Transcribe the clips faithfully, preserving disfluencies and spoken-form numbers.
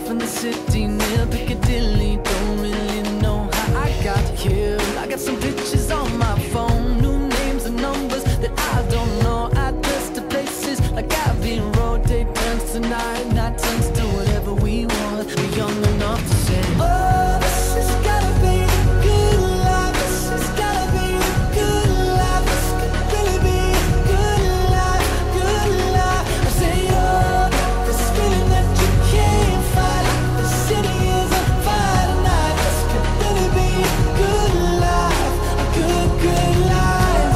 off in the city near Piccadilly. Don't really know how I got here. I got some pictures on my phone, new names and numbers that I don't know. Address to places like Abbey Road. Day turns to night, night turns to whatever we want. We're young enough to say, oh, this has gotta be the good life. This has gotta be the good life. This could really be a good life, good life. I say, oh, this feeling that you can't fight. The city is on fire tonight. This could really be a good life, a good, good life.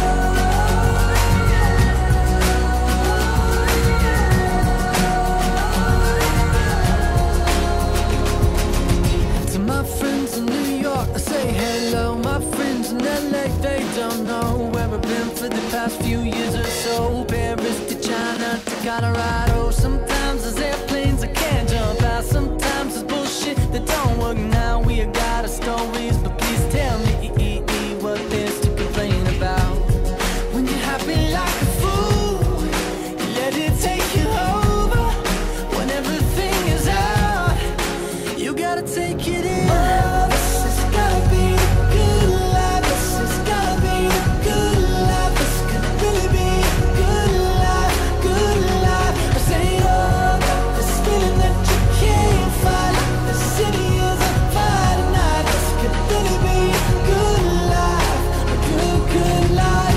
To my friends in New York, I say hello. My friends in L A, they don't know where I've been for the past few years or so. Paris to China to Colorado. Sometimes there's airplanes I can't jump out. Sometimes there's bullshit that don't work now. We have got our stories, but please tell me what there's to complain about. When you're happy like a fool, you let it take you over. When everything is out, you gotta take it in. Oh, this has gotta be the good life. This has gotta be the good life. This could really be a good life, good life. I say, oh, this feeling that you can't fight. The city is on fire tonight. This could really be a good life, a good, good life.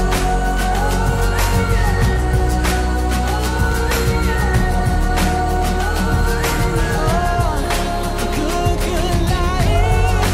A good, good life.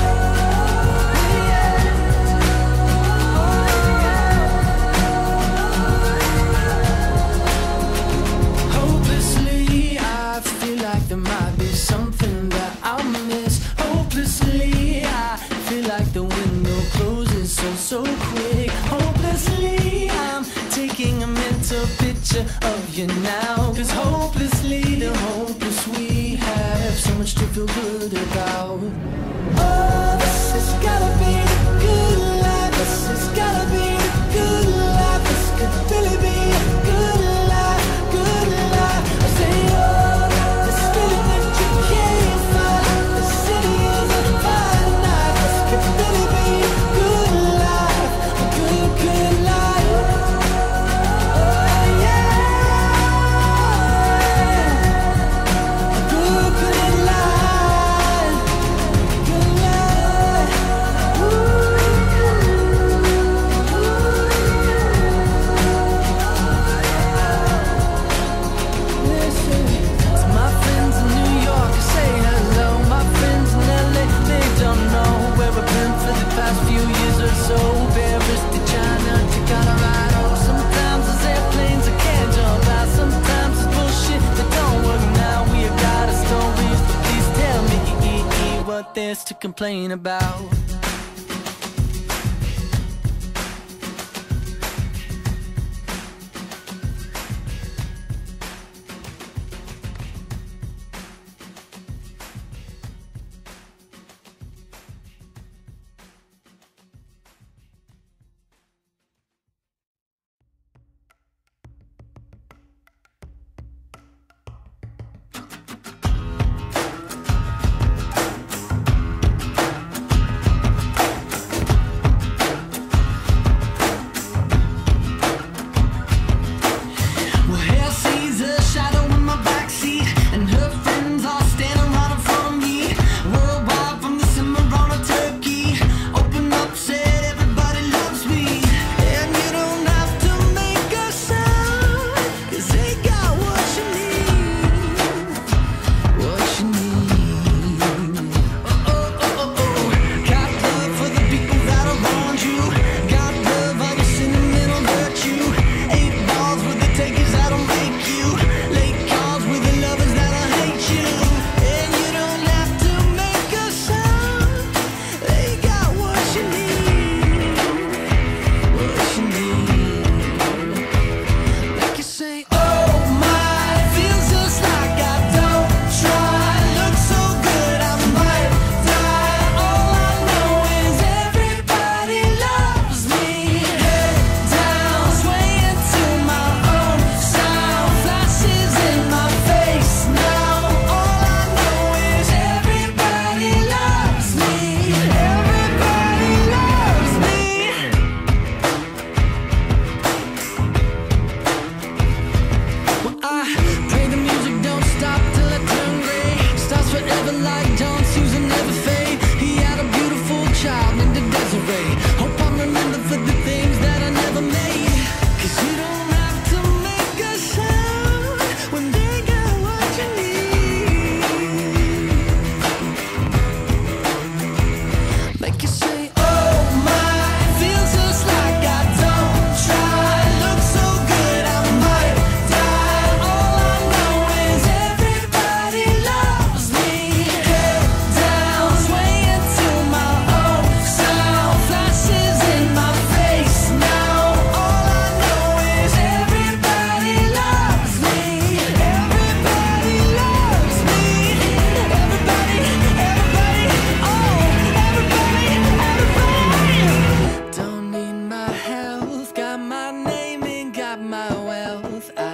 Hopelessly, I feel like there might be something that I'll miss. Hopelessly, I feel like the window closes so, so quick. Hopelessly, I'm taking a mental picture of you now. Cause hopelessly, the hopeless we have so much to feel good about. Oh, this has gotta be the good life. This has gotta be the good life. This could really be a good life, good life. I say, oh, this feeling that you can't fight. The city is on fire tonight. This could really be a good life, a good, good life. Oh, yeah. A good, good life, good life. Listen, to my friends in New York, I say hello. My friends in L A, they don't know where I've been for the past few years or so. Paris to China to Colorado. Sometimes there's airplanes I can't jump out. Sometimes it's bullshit that don't work now. We have got our stories, but please tell me what there's to complain about.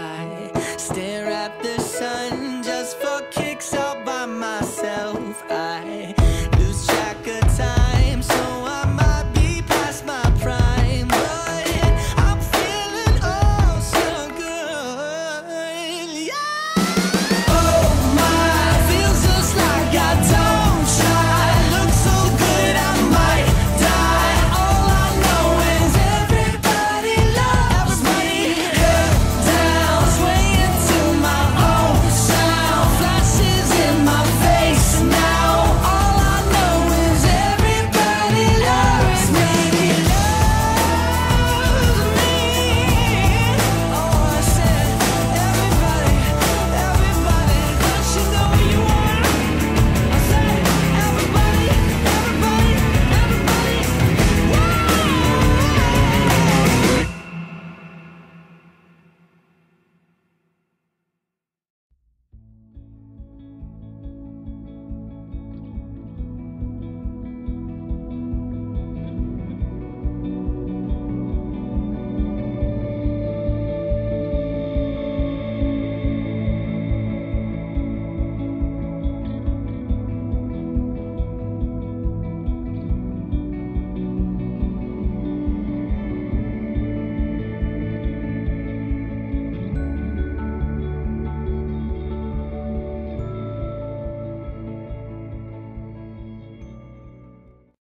right.